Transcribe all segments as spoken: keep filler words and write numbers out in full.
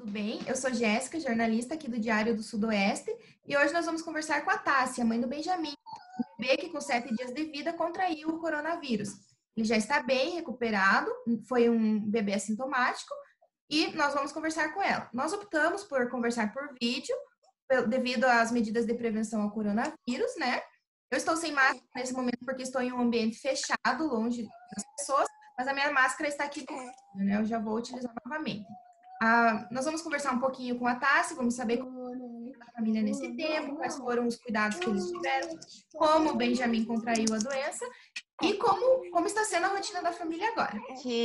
bem? Eu sou Jéssica, jornalista aqui do Diário do Sudoeste, e hoje nós vamos conversar com a Tássia, mãe do Benjamin, um bebê que com sete dias de vida contraiu o coronavírus. Ele já está bem recuperado, foi um bebê assintomático, e nós vamos conversar com ela. Nós optamos por conversar por vídeo, devido às medidas de prevenção ao coronavírus, né? Eu estou sem máscara nesse momento porque estou em um ambiente fechado, longe das pessoas, mas a minha máscara está aqui, né? Eu já vou utilizar novamente. Ah, nós vamos conversar um pouquinho com a Tassi, vamos saber como está a família nesse tempo, quais foram os cuidados que eles tiveram, como o Benjamin contraiu a doença e como, como está sendo a rotina da família agora.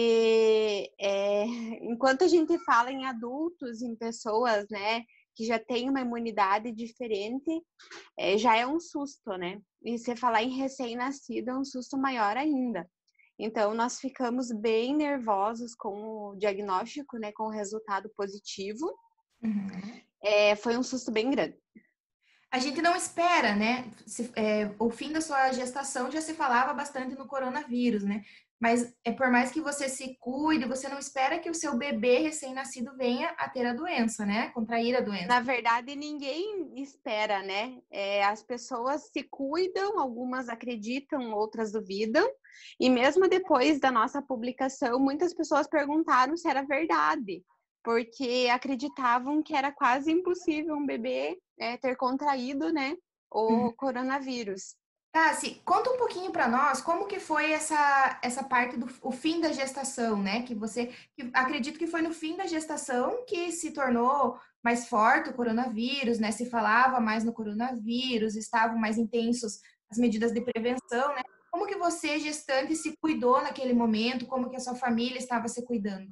Que é, enquanto a gente fala em adultos, em pessoas, né, que já têm uma imunidade diferente, é, já é um susto, né? E se falar em recém-nascido é um susto maior ainda. Então, nós ficamos bem nervosos com o diagnóstico, né, com o resultado positivo. Uhum. É, foi um susto bem grande. A gente não espera, né? Se, é, o fim da sua gestação já se falava bastante no coronavírus, né? Mas é por mais que você se cuide, você não espera que o seu bebê recém-nascido venha a ter a doença, né? Contrair a doença. Na verdade, ninguém espera, né? É, as pessoas se cuidam, algumas acreditam, outras duvidam. E mesmo depois da nossa publicação, muitas pessoas perguntaram se era verdade, porque acreditavam que era quase impossível um bebê é, ter contraído, né, o Uhum. coronavírus. Tassi, conta um pouquinho para nós como que foi essa, essa parte do o fim da gestação, né? Que você, que acredito que foi no fim da gestação que se tornou mais forte o coronavírus, né? Se falava mais no coronavírus, estavam mais intensos as medidas de prevenção, né? Como que você, gestante, se cuidou naquele momento? Como que a sua família estava se cuidando?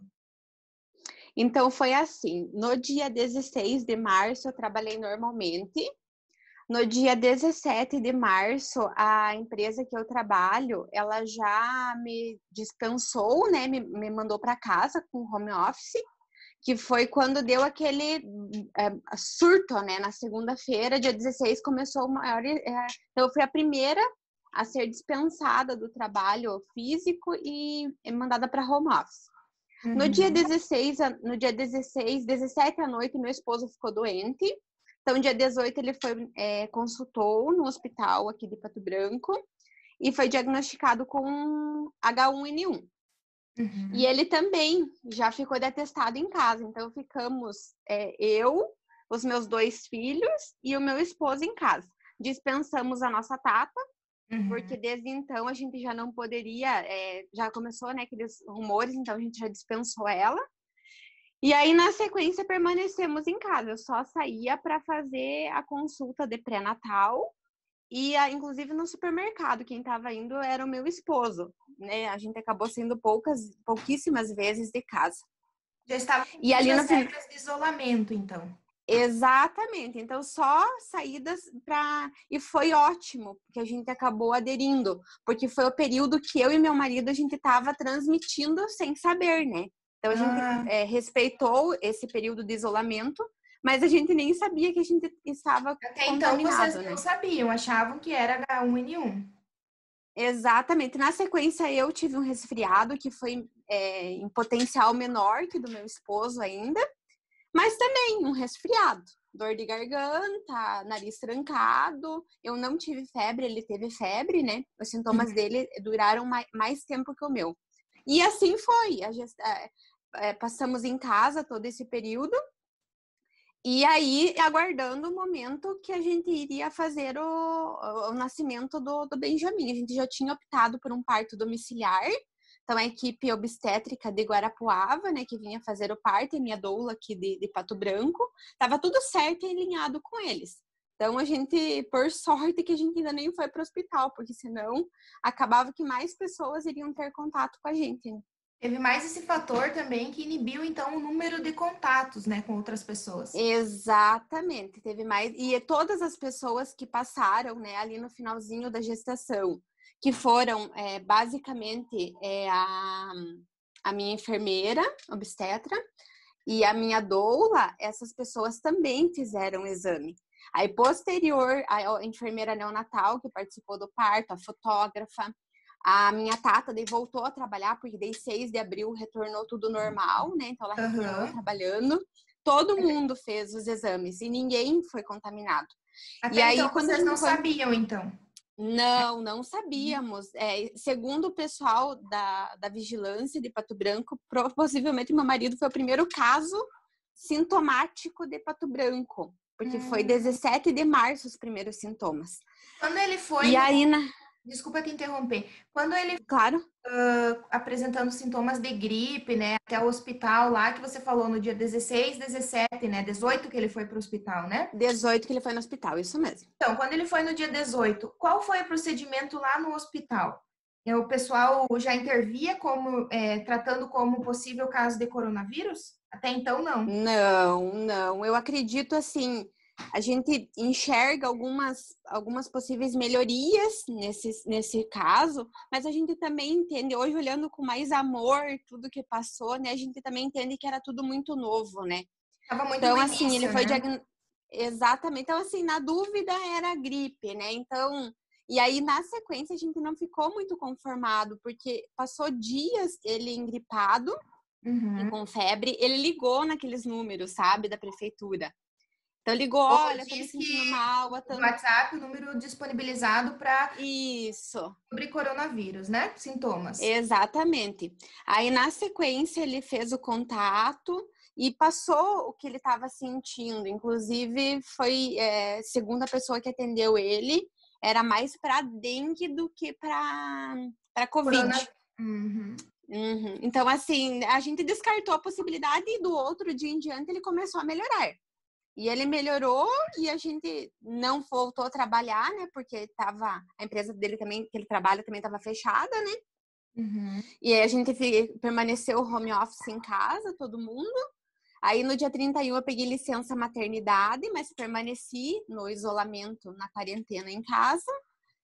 Então, foi assim, no dia dezesseis de março, eu trabalhei normalmente. No dia dezessete de março, a empresa que eu trabalho, ela já me dispensou, né, me, me mandou para casa com home office, que foi quando deu aquele é, surto, né, na segunda-feira, dia dezesseis, começou o maior... É, então, eu fui a primeira a ser dispensada do trabalho físico e mandada para home office. Uhum. No dia dezesseis, no dia dezesseis, dezessete à noite, meu esposo ficou doente. Então, dia dezoito, ele foi, é, consultou no hospital aqui de Pato Branco e foi diagnosticado com H um N um. Uhum. E ele também já ficou de atestado em casa. Então, ficamos é, eu, os meus dois filhos e o meu esposo em casa. Dispensamos a nossa Tata, Uhum. porque desde então a gente já não poderia, é, já começou, né, aqueles rumores, então a gente já dispensou ela. E aí, na sequência, permanecemos em casa. Eu só saía para fazer a consulta de pré-natal e, inclusive, no supermercado. Quem estava indo era o meu esposo, né? A gente acabou saindo poucas, pouquíssimas vezes de casa. Já estava E ali no as regras de isolamento, então. Exatamente. Então, só saídas para... E foi ótimo, porque a gente acabou aderindo. Porque foi o período que eu e meu marido, a gente estava transmitindo sem saber, né? Então, a gente Ah. é, respeitou esse período de isolamento, mas a gente nem sabia que a gente estava Até então contaminado, vocês né? não sabiam, achavam que era H um N um. Exatamente. Na sequência, eu tive um resfriado que foi é, em potencial menor que do meu esposo ainda, mas também um resfriado. Dor de garganta, nariz trancado. Eu não tive febre, ele teve febre, né? Os sintomas dele duraram mais, mais tempo que o meu. E assim foi. A gest... é, é, passamos em casa todo esse período. E aí, aguardando o momento que a gente iria fazer o, o nascimento do, do Benjamin. A gente já tinha optado por um parto domiciliar. Então, a equipe obstétrica de Guarapuava, né, que vinha fazer o parto, e minha doula aqui de, de Pato Branco, estava tudo certo e alinhado com eles. Então, a gente, por sorte, que a gente ainda nem foi para o hospital, porque senão acabava que mais pessoas iriam ter contato com a gente, né? Teve mais esse fator também que inibiu, então, o número de contatos, né, com outras pessoas. Exatamente, teve mais. E todas as pessoas que passaram, né, ali no finalzinho da gestação, que foram é, basicamente é, a, a minha enfermeira obstetra e a minha doula, essas pessoas também fizeram o exame. Aí, posterior, a enfermeira neonatal que participou do parto, a fotógrafa, a minha Tata daí voltou a trabalhar, porque daí seis de abril retornou tudo normal, né? Então ela retornou Uhum. trabalhando. todo mundo fez os exames e ninguém foi contaminado. Até e aí, então quando a vocês gente não foi... sabiam, então? Não, não sabíamos. É, segundo o pessoal da, da vigilância de Pato Branco, possivelmente meu marido foi o primeiro caso sintomático de Pato Branco, porque hum. foi dezessete de março os primeiros sintomas. Quando ele foi... E aí, na... Desculpa te interromper. Quando ele... Claro. Uh, apresentando sintomas de gripe, né? Até o hospital lá que você falou no dia dezesseis, dezessete, né? dezoito que ele foi para o hospital, né? dezoito que ele foi no hospital, isso mesmo. Então, quando ele foi no dia dezoito, qual foi o procedimento lá no hospital? O pessoal já intervia como, é, tratando como possível caso de coronavírus? Até então, não. Não, não. Eu acredito assim... A gente enxerga algumas, algumas possíveis melhorias nesse, nesse caso, mas a gente também entende, hoje olhando com mais amor tudo que passou, né? A gente também entende que era tudo muito novo, né? Tava muito então, no assim, início, ele foi né? diagn... Exatamente. Então, assim, na dúvida era gripe, né? Então, e aí na sequência a gente não ficou muito conformado, porque passou dias ele engripado uhum. e com febre, ele ligou naqueles números, sabe, da prefeitura. Então ligou, olha, tô me sentindo mal. No WhatsApp, o número disponibilizado para isso sobre coronavírus, né? Sintomas. Exatamente. Aí na sequência ele fez o contato e passou o que ele estava sentindo. Inclusive foi é, segunda pessoa que atendeu ele, era mais para dengue do que para para covid. Corona... Uhum. Uhum. Então assim a gente descartou a possibilidade e do outro dia em diante ele começou a melhorar. E ele melhorou e a gente não voltou a trabalhar, né? Porque tava, a empresa dele também, que ele trabalha, também estava fechada, né? Uhum. E aí a gente permaneceu home office em casa, todo mundo. Aí no dia trinta e um eu peguei licença maternidade, mas permaneci no isolamento, na quarentena em casa.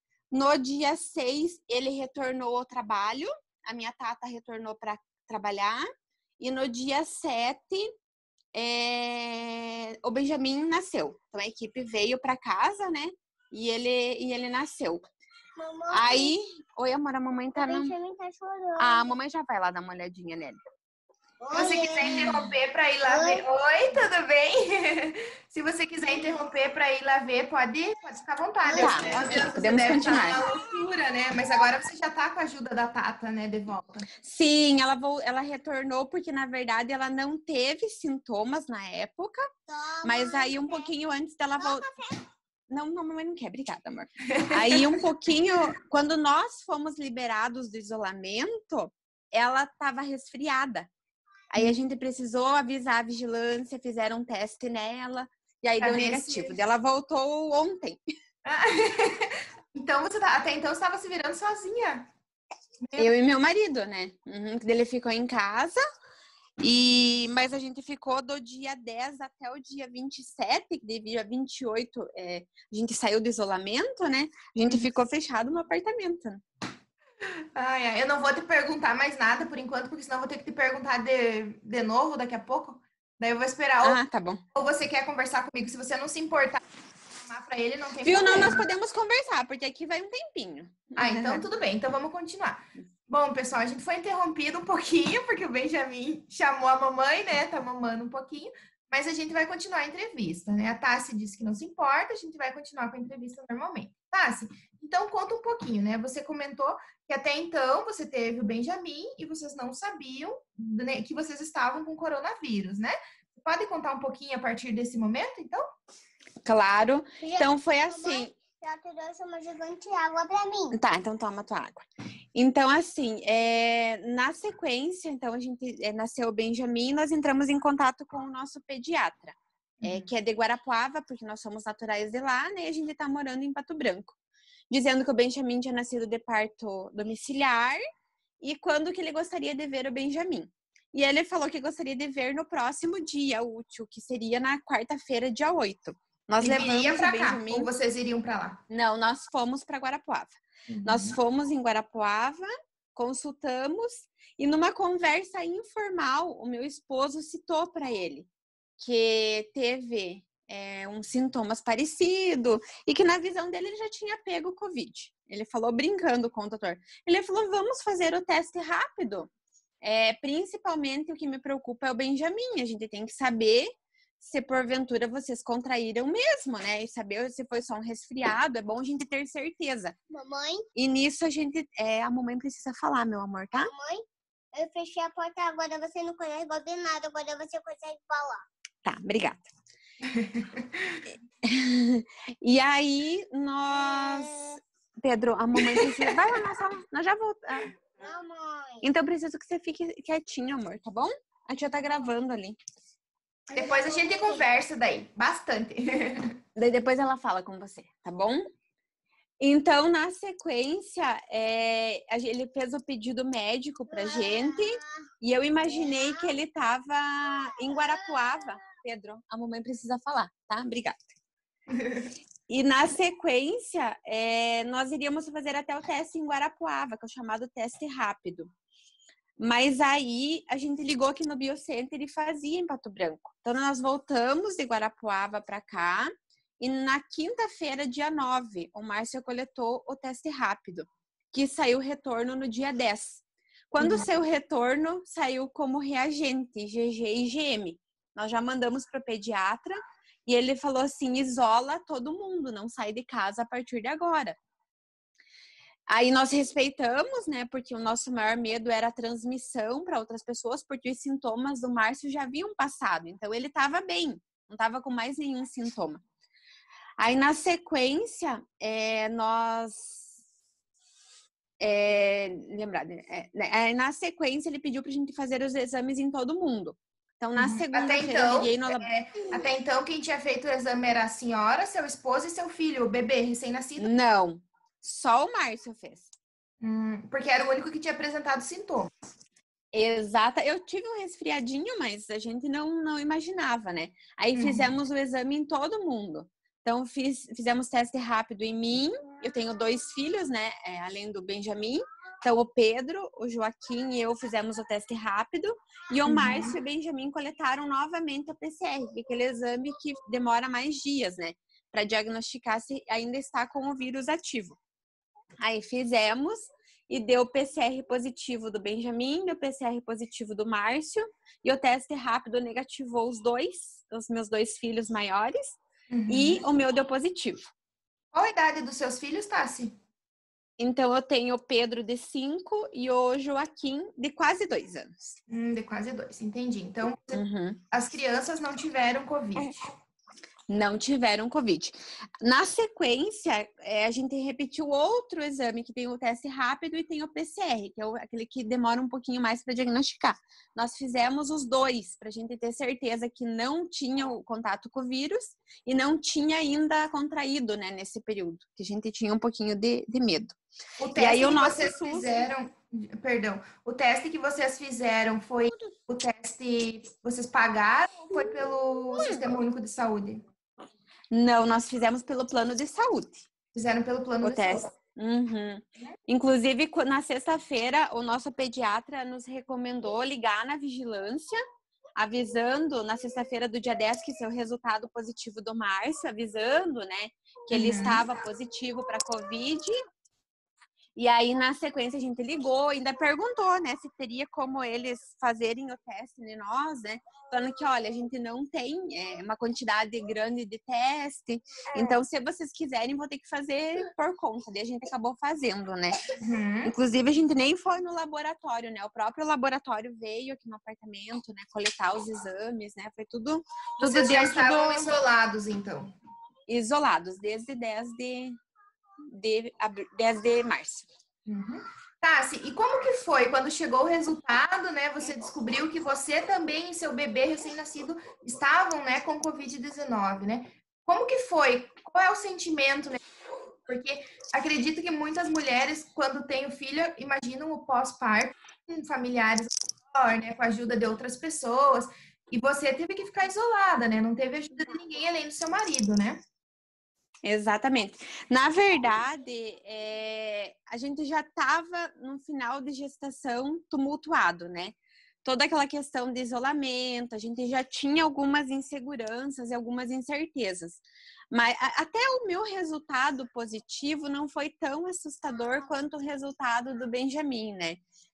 No dia seis ele retornou ao trabalho, a minha tata retornou para trabalhar. E no dia sete... É... o Benjamin nasceu. Então a equipe veio para casa, né? E ele, e ele nasceu. Mamãe. Aí, oi amor, a mamãe tá... O Benjamin tá chorando. Ah, a mamãe já vai lá dar uma olhadinha nele. Se você quiser interromper para ir lá ver... Oi, tudo bem? Se você quiser interromper para ir lá ver, pode, pode ficar à vontade. Tá, ok, Deus, podemos deve continuar. Estar uma loucura, né? Mas agora você já tá com a ajuda da Tata, né, de volta. Sim, ela, vo... ela retornou porque, na verdade, ela não teve sintomas na época. Toma, mas aí, um café. pouquinho antes dela voltar... Não, não, mamãe não quer, obrigada, amor. Aí, um pouquinho... Quando nós fomos liberados do isolamento, ela estava resfriada. Aí a gente precisou avisar a vigilância, fizeram um teste nela, e aí pra deu negativo. Se... Ela voltou ontem. Então, você tá... até então você estava se virando sozinha? Meu... Eu e meu marido, né? Uhum. Ele ficou em casa, e... mas a gente ficou do dia dez até o dia vinte e sete, que dia vinte e oito é... a gente saiu do isolamento, né? A gente uhum. ficou fechado no apartamento. Ai, ai, eu não vou te perguntar mais nada por enquanto, porque senão eu vou ter que te perguntar de, de novo daqui a pouco. Daí eu vou esperar. Ah, ou, tá bom. Ou você quer conversar comigo? Se você não se importar, chamar pra ele, não tem Viu? problema. Não, nós podemos conversar, porque aqui vai um tempinho. Ah, então tudo bem. Então vamos continuar. Bom, pessoal, a gente foi interrompido um pouquinho, porque o Benjamin chamou a mamãe, né? Tá mamando um pouquinho. Mas a gente vai continuar a entrevista, né? A Tassi disse que não se importa, a gente vai continuar com a entrevista normalmente. Tassi, então conta um pouquinho, né? Você comentou que até então você teve o Benjamin e vocês não sabiam, né, que vocês estavam com coronavírus, né? Você pode contar um pouquinho a partir desse momento, então? Claro. Então foi assim... Já trouxe uma gigante água pra mim. Tá, então toma tua água. Então, assim, é, na sequência, então a gente é, nasceu o Benjamin e nós entramos em contato com o nosso pediatra, uhum. é, que é de Guarapuava, porque nós somos naturais de lá, né? E a gente tá morando em Pato Branco. Dizendo que o Benjamin tinha nascido de parto domiciliar e quando que ele gostaria de ver o Benjamin. E ele falou que gostaria de ver no próximo dia útil, que seria na quarta-feira, dia oito. Nós Ele levamos iria pra o Benjamin... cá, ou vocês iriam para lá? Não, nós fomos para Guarapuava. Uhum. Nós fomos em Guarapuava, consultamos e numa conversa informal, o meu esposo citou para ele que teve é, uns sintomas parecidos e que na visão dele ele já tinha pego o Covid. Ele falou brincando com o doutor. Ele falou, vamos fazer o teste rápido. É, principalmente o que me preocupa é o Benjamin. A gente tem que saber se porventura vocês contraíram mesmo, né? E saber se foi só um resfriado, é bom a gente ter certeza. Mamãe? E nisso a gente, é, a mamãe precisa falar, meu amor, tá? Mamãe? Eu fechei a porta agora, você não consegue nada, agora você consegue falar. Tá, obrigada. E aí, nós... Pedro, a mamãe precisa... Vai lá na sala, nós já voltamos. Mamãe. Então, preciso que você fique quietinho, amor, tá bom? A tia tá gravando ali. Depois a gente conversa daí, bastante. Daí depois ela fala com você, tá bom? Então, na sequência, é, ele fez o pedido médico pra gente e eu imaginei que ele tava em Guarapuava. Pedro, a mamãe precisa falar, tá? Obrigada. E na sequência, é, nós iríamos fazer até o teste em Guarapuava, que é o chamado teste rápido. Mas aí a gente ligou aqui no Biocenter e fazia em Pato Branco. Então nós voltamos de Guarapuava para cá e na quinta-feira, dia nove, o Márcio coletou o teste rápido, que saiu o retorno no dia dez. Quando uhum. saiu o retorno, saiu como reagente, G G e G M. Nós já mandamos para o pediatra e ele falou assim, isola todo mundo, não sai de casa a partir de agora. Aí nós respeitamos, né, porque o nosso maior medo era a transmissão para outras pessoas, porque os sintomas do Márcio já haviam passado, então ele estava bem, não estava com mais nenhum sintoma. Aí na sequência, é, nós... É, lembrar, é, é, na sequência ele pediu para a gente fazer os exames em todo mundo. Então na segunda-feira então, eu liguei no é, até então quem tinha feito o exame era a senhora, seu esposo e seu filho, o bebê recém-nascido? Não. Só o Márcio fez. Hum, porque era o único que tinha apresentado sintomas. Exata. Eu tive um resfriadinho, mas a gente não, não imaginava, né? Aí uhum. fizemos o exame em todo mundo. Então, fiz, fizemos teste rápido em mim. Eu tenho dois filhos, né? É, além do Benjamin. Então, o Pedro, o Joaquim e eu fizemos o teste rápido. E o uhum. Márcio e o Benjamin coletaram novamente a P C R, que é aquele exame que demora mais dias, né? Para diagnosticar se ainda está com o vírus ativo. Aí fizemos e deu P C R positivo do Benjamin, deu P C R positivo do Márcio e o teste rápido negativou os dois, os meus dois filhos maiores uhum. e o meu deu positivo. Qual a idade dos seus filhos, Tassi? Então eu tenho o Pedro de cinco e o Joaquim de quase dois anos. Hum, de quase dois, entendi. Então uhum. as crianças não tiveram Covid. Não tiveram Covid. Na sequência, é, a gente repetiu outro exame, que tem o teste rápido e tem o P C R, que é o, aquele que demora um pouquinho mais para diagnosticar. Nós fizemos os dois, para a gente ter certeza que não tinha o contato com o vírus e não tinha ainda contraído, né, nesse período, que a gente tinha um pouquinho de, de medo. O teste e aí, que o nosso vocês SUS... fizeram, perdão, o teste que vocês fizeram foi o teste, vocês pagaram ou foi pelo Sistema Único de Saúde? Não, nós fizemos pelo plano de saúde. Fizeram pelo plano o de teste. saúde. Uhum. Inclusive, na sexta-feira, o nosso pediatra nos recomendou ligar na vigilância, avisando na sexta-feira do dia dez que seu resultado positivo do Márcio, avisando, né, que ele uhum. estava positivo para Covid. E aí, na sequência, a gente ligou, ainda perguntou, né, se teria como eles fazerem o teste em nós, né, falando que, olha, a gente não tem é, uma quantidade grande de teste, então, se vocês quiserem, vou ter que fazer por conta. Daí a gente acabou fazendo, né. Uhum. Inclusive, a gente nem foi no laboratório, né, o próprio laboratório veio aqui no apartamento, né, coletar os exames, né, foi tudo, tudo Vocês já estavam do... isolados, então? Isolados, desde dez de... De, dez de março. Uhum. Tassi, e como que foi quando chegou o resultado, né? Você descobriu que você também e seu bebê recém-nascido estavam, né, com covid dezenove, né? Como que foi? Qual é o sentimento, né? Porque acredito que muitas mulheres, quando têm o filho, imaginam o pós-parto com familiares, né, com a ajuda de outras pessoas. E você teve que ficar isolada, né? Não teve ajuda de ninguém além do seu marido, né? Exatamente. Na verdade, é, a gente já estava no final de gestação tumultuado, né? Toda aquela questão de isolamento, a gente já tinha algumas inseguranças e algumas incertezas. Mas a, até o meu resultado positivo não foi tão assustador quanto o resultado do Benjamin, né?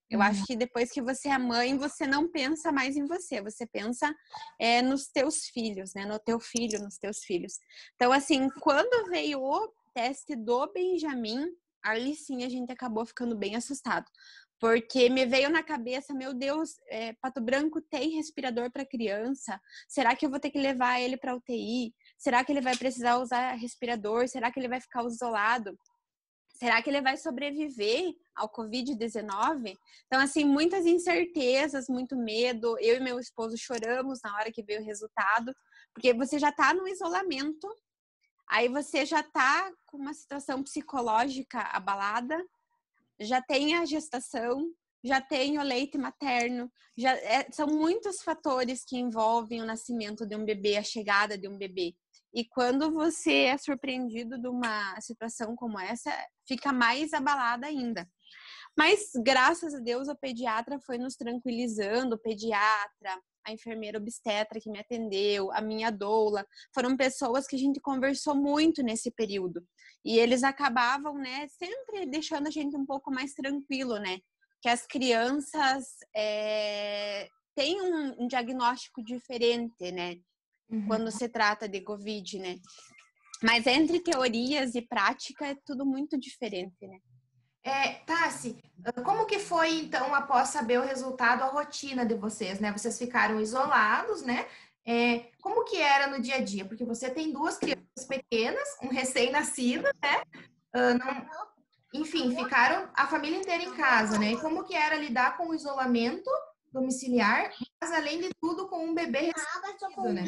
Eu Uhum. acho que depois que você é mãe, você não pensa mais em você, você pensa é, nos teus filhos, né? No teu filho, nos teus filhos. Então, assim, quando veio o teste do Benjamin, ali sim a gente acabou ficando bem assustado. Porque me veio na cabeça, meu Deus, é, Pato Branco tem respirador para criança? Será que eu vou ter que levar ele para U T I? Será que ele vai precisar usar respirador? Será que ele vai ficar isolado? Será que ele vai sobreviver ao covid dezenove? Então, assim, muitas incertezas, muito medo. Eu e meu esposo choramos na hora que veio o resultado, porque você já está no isolamento, aí você já está com uma situação psicológica abalada, já tem a gestação, já tem o leite materno, já é, são muitos fatores que envolvem o nascimento de um bebê, a chegada de um bebê. E quando você é surpreendido de uma situação como essa, fica mais abalada ainda. Mas, graças a Deus, o pediatra foi nos tranquilizando, o pediatra, a enfermeira obstetra que me atendeu, a minha doula, foram pessoas que a gente conversou muito nesse período. E eles acabavam, né, sempre deixando a gente um pouco mais tranquilo, né? Que as crianças é, têm um, um diagnóstico diferente, né? Uhum. Quando se trata de Covid, né? Mas entre teorias e prática é tudo muito diferente, né? É, Tassi, como que foi, então, após saber o resultado, a rotina de vocês, né? Vocês ficaram isolados, né? É, como que era no dia a dia? Porque você tem duas crianças pequenas, um recém-nascido, né? Uh, não, enfim, ficaram a família inteira em casa, né? E como que era lidar com o isolamento domiciliar, mas, além de tudo, com um bebê recém-nascido, né?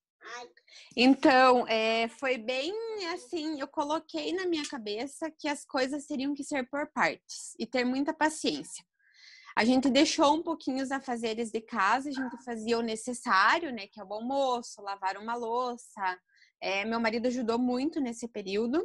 Então, é, foi bem assim, eu coloquei na minha cabeça que as coisas teriam que ser por partes e ter muita paciência. A gente deixou um pouquinho os afazeres de casa, a gente fazia o necessário, né, que é o almoço, lavar uma louça. É, meu marido ajudou muito nesse período,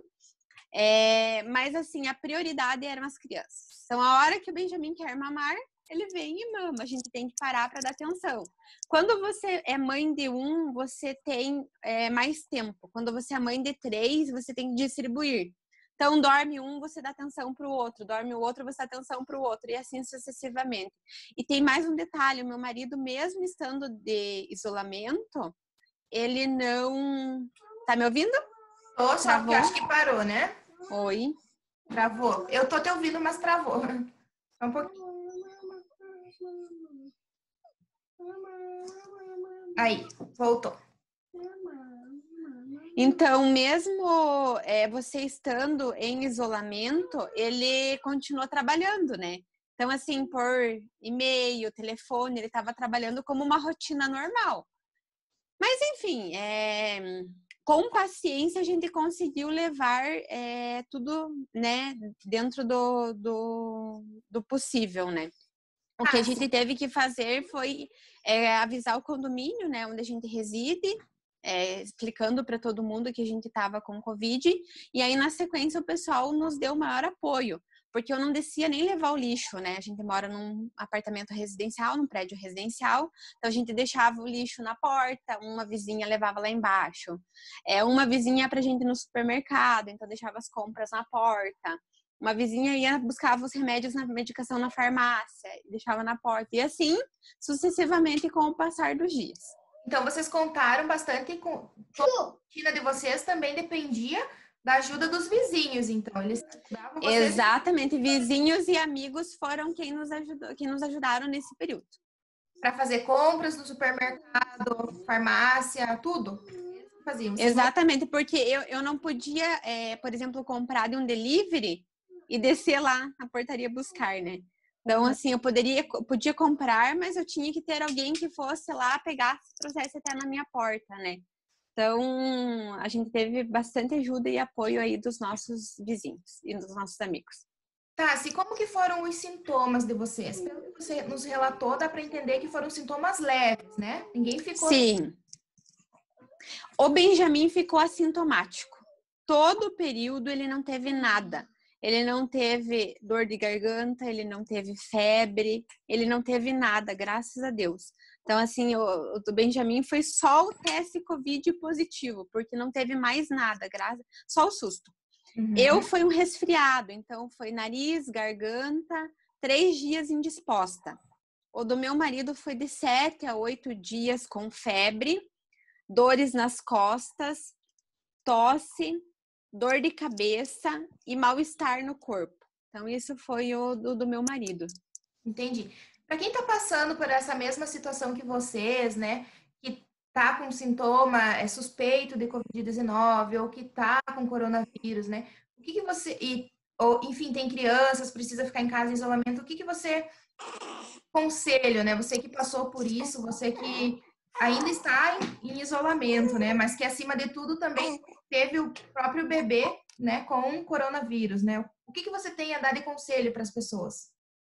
é, mas assim, a prioridade eram as crianças. Então, a hora que o Benjamin quer mamar, ele vem e mama, a gente tem que parar para dar atenção. Quando você é mãe de um, você tem é, mais tempo. Quando você é mãe de três, você tem que distribuir. Então, dorme um, você dá atenção para o outro. Dorme o outro, você dá atenção para o outro. E assim sucessivamente. E tem mais um detalhe. O meu marido, mesmo estando de isolamento, ele não... Tá me ouvindo? Tô, só porque eu acho que parou, né? Oi. Travou. Eu tô te ouvindo, mas travou. Só um pouquinho. Aí, voltou. Então, mesmo é, você estando em isolamento, ele continuou trabalhando, né? Então, assim, por e-mail, telefone, ele estava trabalhando como uma rotina normal. Mas, enfim, é, com paciência a gente conseguiu levar é, tudo, né, dentro do, do, do possível, né? O que a gente teve que fazer foi é, avisar o condomínio, né, onde a gente reside, é, explicando para todo mundo que a gente estava com Covid. E aí, na sequência, o pessoal nos deu maior apoio, porque eu não descia nem levar o lixo, né? A gente mora num apartamento residencial, num prédio residencial, então a gente deixava o lixo na porta, uma vizinha levava lá embaixo. É, uma vizinha ia pra gente ir no supermercado, então deixava as compras na porta. Uma vizinha ia, buscava os remédios na medicação na farmácia, deixava na porta. E assim, sucessivamente, com o passar dos dias. Então, vocês contaram bastante com... Toda a rotina de vocês também dependia da ajuda dos vizinhos, então. Eles davam vocês... Exatamente. Vizinhos e amigos foram quem nos, ajudou, quem nos ajudaram nesse período. Para fazer compras no supermercado, farmácia, tudo? Faziam. Exatamente, porque eu, eu não podia, é, por exemplo, comprar de um delivery e descer lá na portaria buscar, né? Então, assim, eu poderia, podia comprar, mas eu tinha que ter alguém que fosse lá, pegasse e trouxesse até na minha porta, né? Então, a gente teve bastante ajuda e apoio aí dos nossos vizinhos e dos nossos amigos. Tá, e como que foram os sintomas de vocês? Pelo que você nos relatou, dá para entender que foram sintomas leves, né? Ninguém ficou... Sim. O Benjamin ficou assintomático. Todo o período ele não teve nada. Ele não teve dor de garganta, ele não teve febre, ele não teve nada, graças a Deus. Então, assim, o, o do Benjamin foi só o teste Covid positivo, porque não teve mais nada, graças, só o susto. Uhum. Eu fui um resfriado, então foi nariz, garganta, três dias indisposta. O do meu marido foi de sete a oito dias com febre, dores nas costas, tosse, dor de cabeça e mal-estar no corpo. Então, isso foi o do, do meu marido. Entendi. Para quem está passando por essa mesma situação que vocês, né, que tá com sintoma é suspeito de covid dezenove ou que tá com coronavírus, né? O que que você e ou enfim, tem crianças, precisa ficar em casa em isolamento, o que que você conselho, né? Você que passou por isso, você que ainda está em, em isolamento, né? Mas que acima de tudo também teve o próprio bebê, né, com coronavírus, né? O que que você tem a dar de conselho para as pessoas?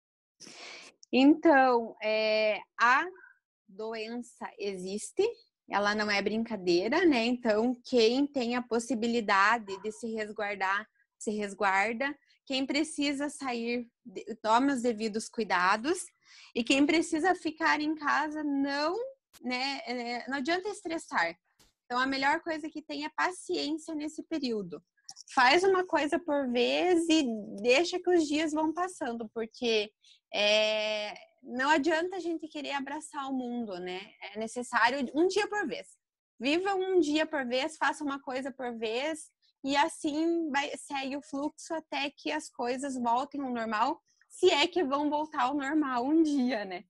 Então, é, a doença existe, ela não é brincadeira, né? Então, quem tem a possibilidade de se resguardar, se resguarda. Quem precisa sair, toma os devidos cuidados. E quem precisa ficar em casa, não, né? Não adianta estressar. Então, a melhor coisa que tem é paciência nesse período. Faz uma coisa por vez e deixa que os dias vão passando, porque é, não adianta a gente querer abraçar o mundo, né? É necessário um dia por vez. Viva um dia por vez, faça uma coisa por vez e assim vai, segue o fluxo até que as coisas voltem ao normal, se é que vão voltar ao normal um dia, né?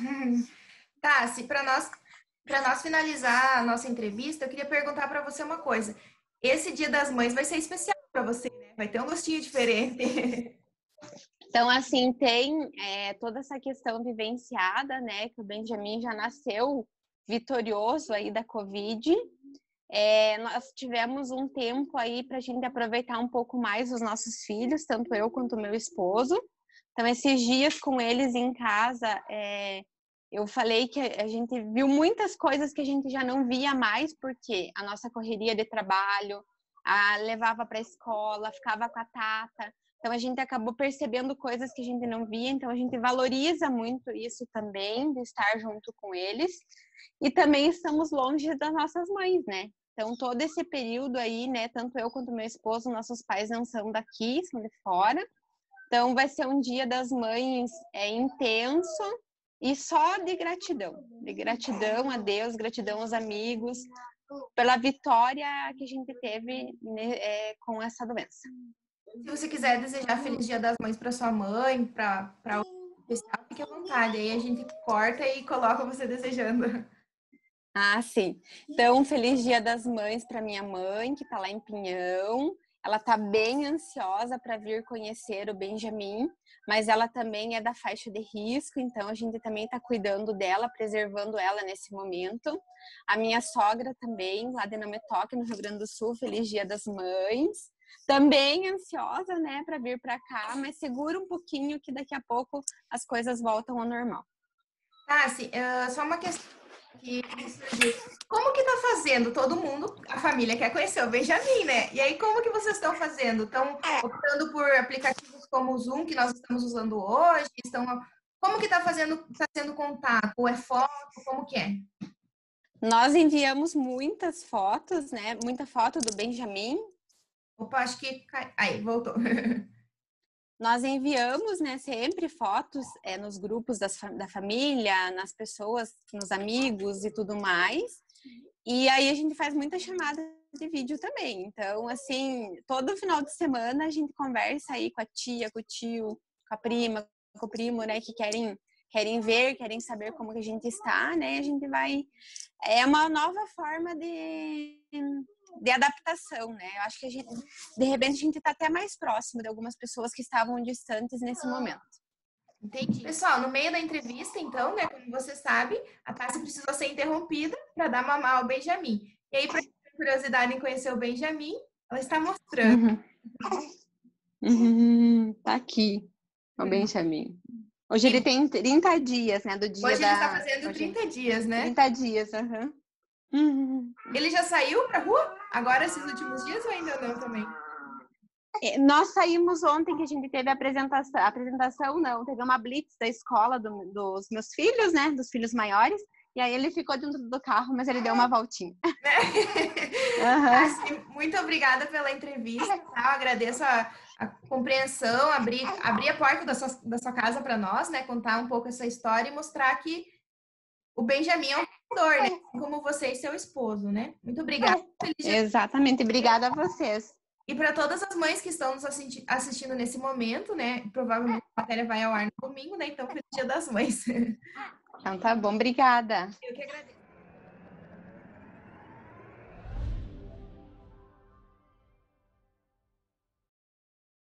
Tá, se para nós, para nós finalizar a nossa entrevista, eu queria perguntar para você uma coisa. Esse Dia das Mães vai ser especial para você, né? Vai ter um gostinho diferente. Então, assim, tem é, toda essa questão vivenciada, né? Que o Benjamin já nasceu vitorioso aí da Covid. É, nós tivemos um tempo aí para a gente aproveitar um pouco mais os nossos filhos, tanto eu quanto o meu esposo. Então, esses dias com eles em casa, é, eu falei que a gente viu muitas coisas que a gente já não via mais, porque a nossa correria de trabalho, a levava para a escola, ficava com a Tata. Então, a gente acabou percebendo coisas que a gente não via. Então, a gente valoriza muito isso também, de estar junto com eles. E também estamos longe das nossas mães, né? Então, todo esse período aí, né, tanto eu quanto meu esposo, nossos pais não são daqui, são de fora. Então, vai ser um Dia das Mães é, intenso e só de gratidão. De gratidão a Deus, gratidão aos amigos, pela vitória que a gente teve, né, é, com essa doença. Se você quiser desejar Feliz Dia das Mães para sua mãe, para alguém especial, fique à vontade. Aí a gente corta e coloca você desejando. Ah, sim. Então, Feliz Dia das Mães para minha mãe, que está lá em Pinhão. Ela está bem ansiosa para vir conhecer o Benjamin, mas ela também é da faixa de risco, então a gente também está cuidando dela, preservando ela nesse momento. A minha sogra também, lá de Nametoque, no Rio Grande do Sul, Feliz Dia das Mães. Também ansiosa, né, para vir para cá, mas segura um pouquinho que daqui a pouco as coisas voltam ao normal. Tá, sim, uh, só uma questão que surgiu. Como que tá fazendo? Todo mundo, a família quer conhecer o Benjamin, né? E aí, como que vocês estão fazendo? Estão optando por aplicativos como o Zoom, que nós estamos usando hoje? Estão... Como que tá fazendo, tá sendo contato? Ou é foto? Como que é? Nós enviamos muitas fotos, né? Muita foto do Benjamin. Opa, acho que... Aí, voltou. Nós enviamos, né, sempre fotos é, nos grupos das, da família, nas pessoas, nos amigos e tudo mais. E aí a gente faz muita chamada de vídeo também. Então, assim, todo final de semana a gente conversa aí com a tia, com o tio, com a prima, com o primo, né, que querem, querem ver, querem saber como que a gente está, né? A gente vai... É uma nova forma de... de adaptação, né? Eu acho que a gente, de repente, a gente está até mais próximo de algumas pessoas que estavam distantes nesse momento. Entendi. Pessoal, no meio da entrevista, então, né, como você sabe, a Tássia precisou ser interrompida para dar mamar ao Benjamin. E aí, para quem tem curiosidade em conhecer o Benjamin, ela está mostrando. Uhum. Uhum. Tá aqui, o Benjamin. Hoje ele tem trinta dias, né, do dia Hoje da... ele está fazendo Hoje... trinta dias, né? trinta dias, aham. Uhum. Ele já saiu pra rua? Agora, esses últimos dias ou ainda não também? Nós saímos ontem que a gente teve a apresentação, a apresentação não, teve uma blitz da escola do, dos meus filhos, né, dos filhos maiores, e aí ele ficou dentro do carro, mas ele deu uma voltinha. Uhum. Assim, muito obrigada pela entrevista, tá? Eu agradeço a, a compreensão, abrir, abrir a porta da sua, da sua casa para nós, né? Contar um pouco essa história e mostrar que o Benjamin é um lutador, né? Como você e seu esposo, né? Muito obrigada. Exatamente, obrigada a vocês. E para todas as mães que estão nos assisti assistindo nesse momento, né? Provavelmente a matéria vai ao ar no domingo, né? Então, feliz Dia das Mães. Então tá bom, obrigada. Eu que agradeço.